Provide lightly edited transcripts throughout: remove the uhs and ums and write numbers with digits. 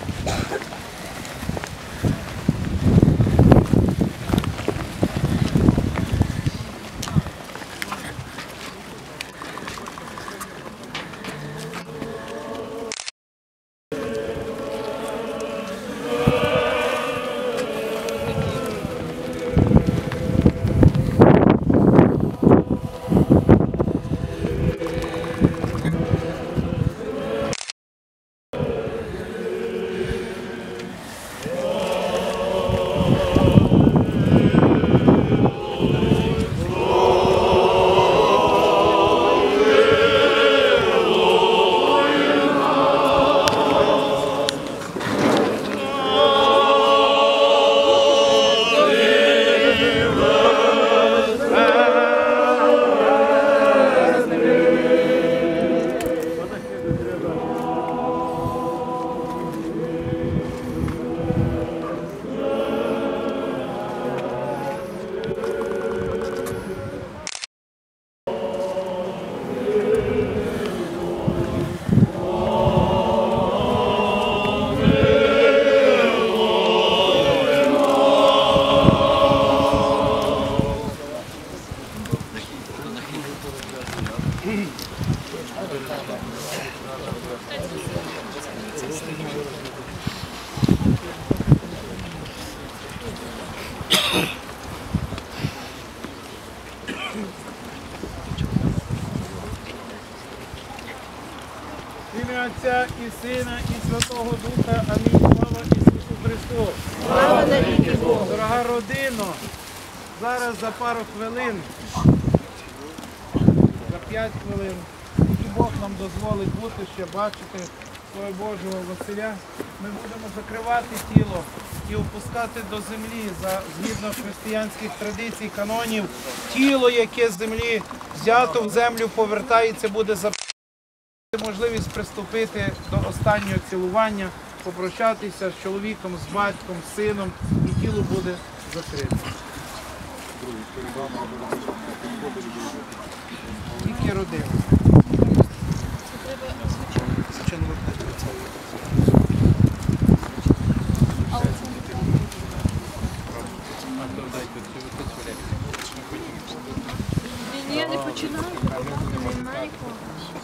Ім'я Отця і Сина, і Святого Духа. Амінь. Слава Ісусу Христу! Слава навіки Богу! Дорога родино, зараз за пару хвилин, за 5 хвилин, і Бог нам дозволить бути, ще бачити свого Божого Василя, ми будемо закривати тіло і опускати до землі, згідно християнських традицій, канонів. Тіло, яке з землі взято в землю, повертається, буде можливість приступити до останнього цілування, попрощатися з чоловіком, з батьком, з сином, і тіло буде закрите. Тільки родина. Ні, я не починаю, немає нікого.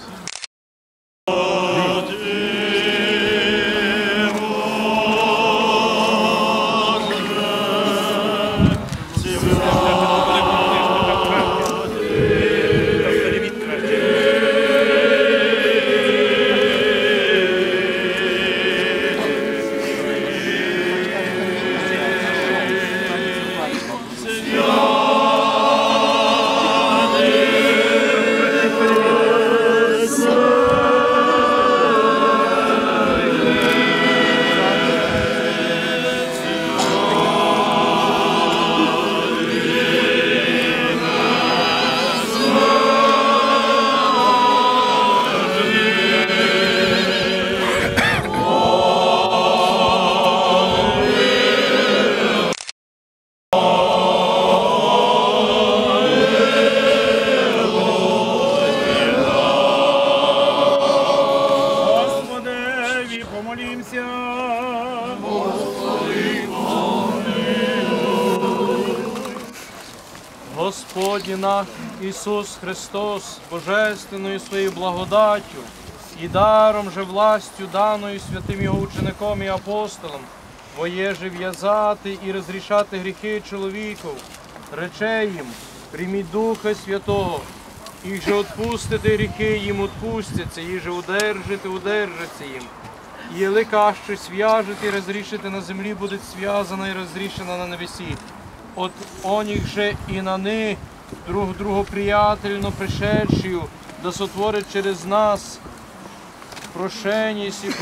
Господь наш Ісус Христос, божественною своєю благодаттю і даром же властю, даною святим Його учеником і апостолом, воєже в'язати і розрішати гріхи чоловіків, рече їм, прийміть Духа Святого, їх же відпустити гріхи їм відпустяться, їх же удержите, удержаться їм. І єлика щось в'яжете і розрішите на землі, буде зв'язана і розрішена на небесі. От оних же і на них, друг другу приятельно пришедшую, да сотворить через нас прошення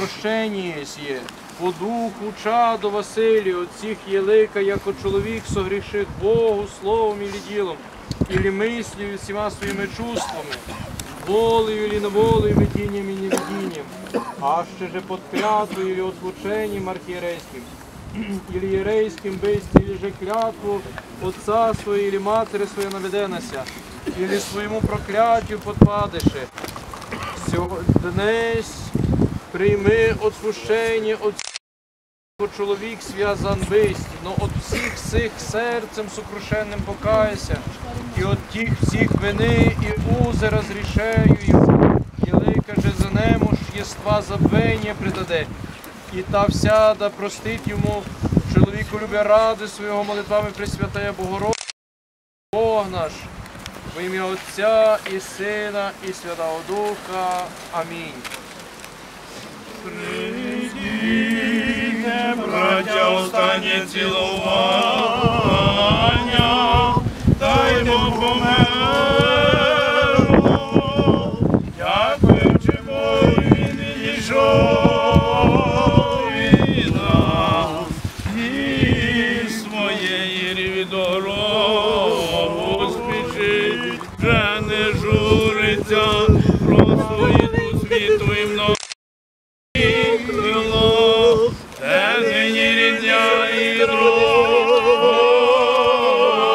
є. По духу чадо Василію, от всіх єлика, яко чоловік согрішив Богу словом или ділом, или мислью, всіма своїми чувствами, волею или неволею, видінням і невидінням, а ще же под клятвою или отлученням архиерейским, или єрейським бисті, или же клятву отца своєї, или матері своєї наведенася, или своєму прокляттю подпадеше. Днес прийми отпущення от чоловік зв'язан бисті, но от всіх сих серцем сокрушенним покаяся, і от тих всіх вини і узи розрішею його, і лика же за немощ єства забвення придаде, і та всяда простить йому, чоловіку любя ради свого молитвами Пресвятая Богородиця, Бог наш, во ім'я Отця і Сина, і Святого Духа. Амінь. Прийдіть, браття, останнє цілування, даймо померло, дякуючи Богу, він відійшов від нас, і своєї ріві дорогу спішить, вже не журиться, просто йду світу і мною. Нині рідня і друг.